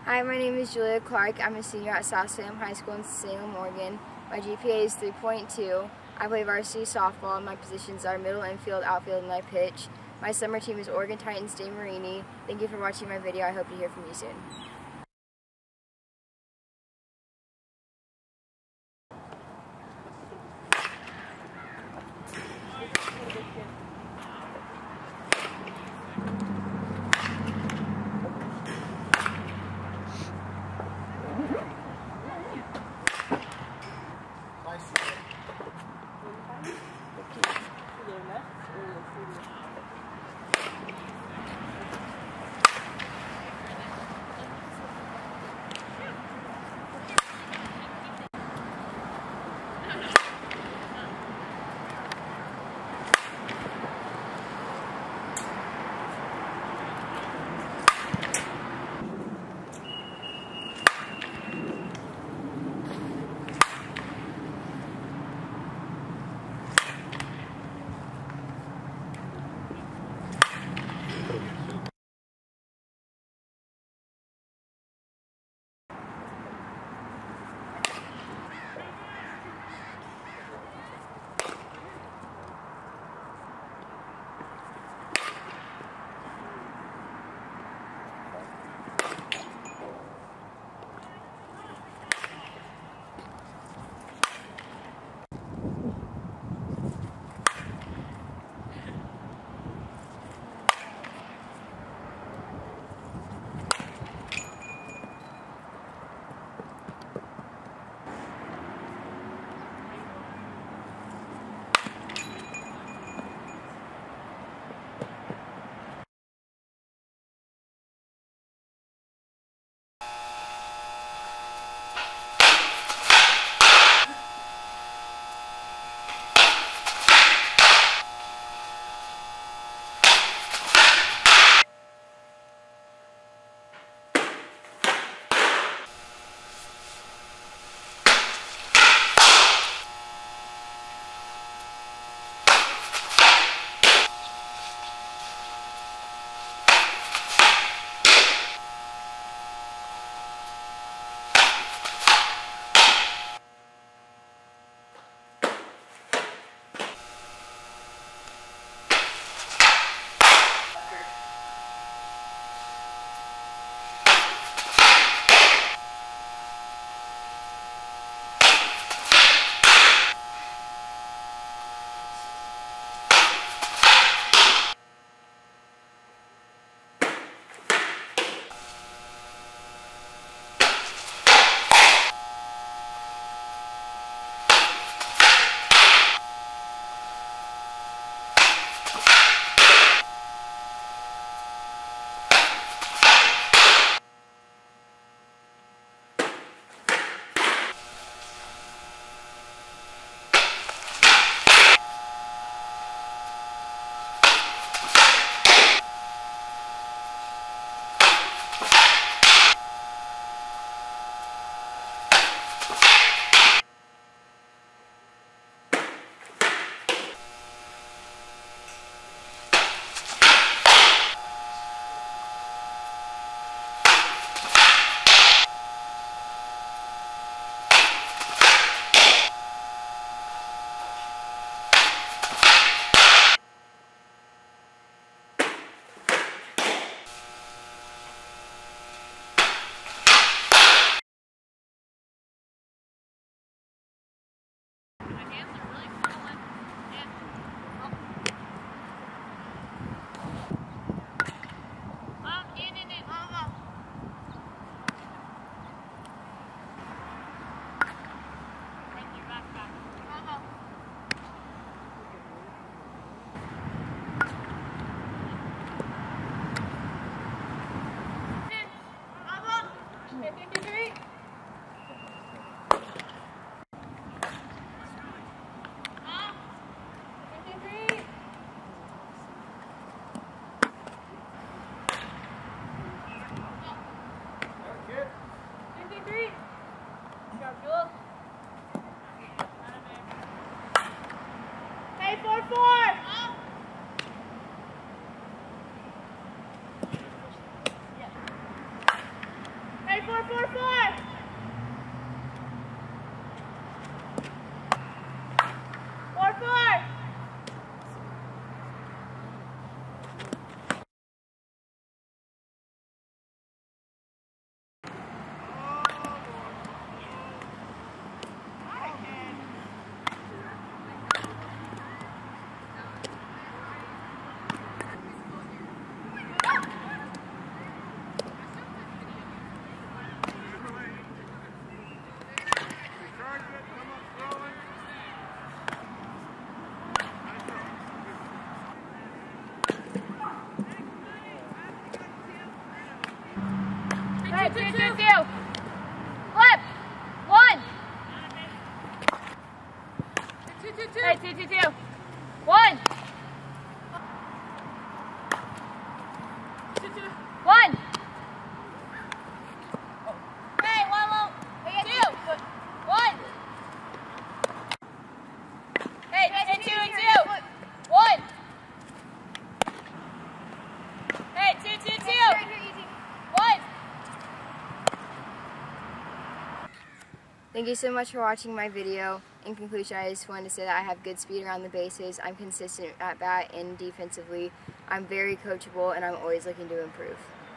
Hi, my name is Julia Clark. I'm a senior at South Salem High School in Salem, Oregon. My GPA is 3.2. I play varsity softball and my positions are middle infield, outfield, and I pitch. My summer team is Oregon Titans de Marini. Thank you for watching my video. I hope to hear from you soon. 2, 2, 2. Flip. 1. 2, 2, 2. Hey, 2, 2, 2. 1. 2, 2. 1. Hey, 1, 1. 2. 1. Hey, 2, 2, 2. 1. Hey, 2, 2, 2. 1. Thank you so much for watching my video. In conclusion, I just wanted to say that I have good speed around the bases. I'm consistent at bat and defensively. I'm very coachable and I'm always looking to improve.